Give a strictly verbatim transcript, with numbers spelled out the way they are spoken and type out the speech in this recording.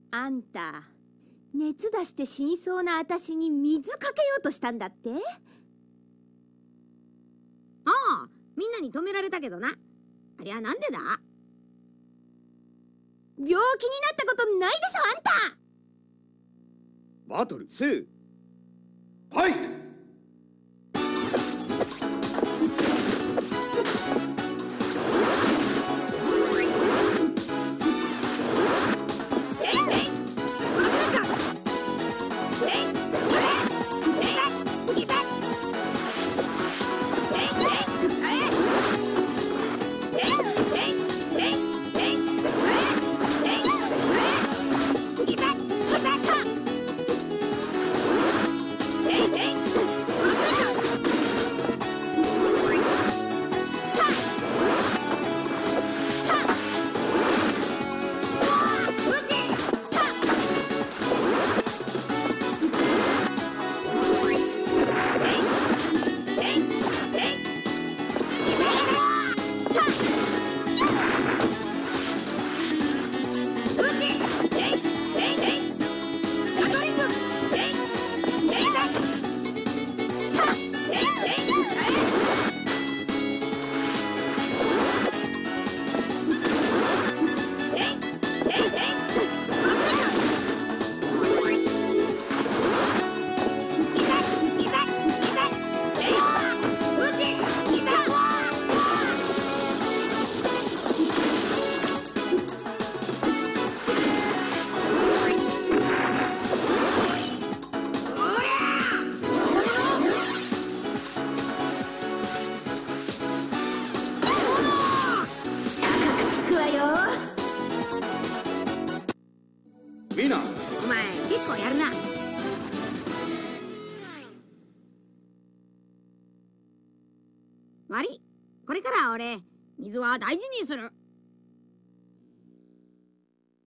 あんた、熱出して死にそうなあたしに水かけようとしたんだって？ ああ、みんなに止められたけどな。ありゃなんでだ？ 病気になったことないでしょ、あんた！ バトルツー、ファイト！ お前結構やるな。悪い、これからは俺水は大事にする。